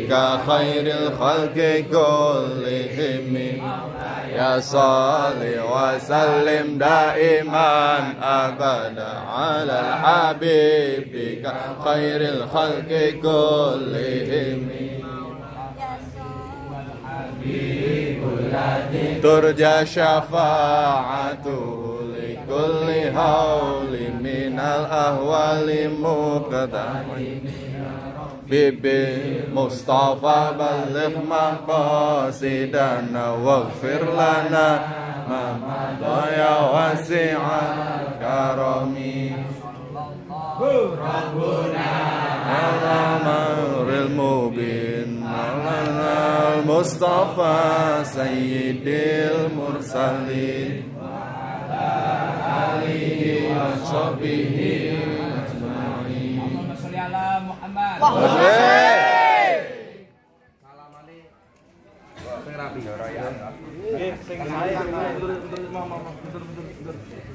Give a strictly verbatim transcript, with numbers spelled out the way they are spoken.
خير الخلق كلهم يا صالح وسلم دائما أبدا على الحبيب خير الخلق كلهم ترجى شفاعته لكل هول من الأهوال مقتحم Bibi Mustafa balik maqasidana waghfir lana ma madaya wasi'an karami Rabbuna al-amril mubin alana al-Mustafa sayyidil mursalin wa ala alihi wa sahbihi Salamane sing rapi ya ora ya. Nggih, sing sae mundur mundur mundur mundur.